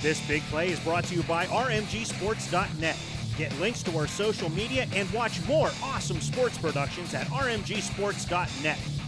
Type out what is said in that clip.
This big play is brought to you by RMGSports.net. Get links to our social media and watch more awesome sports productions at RMGSports.net.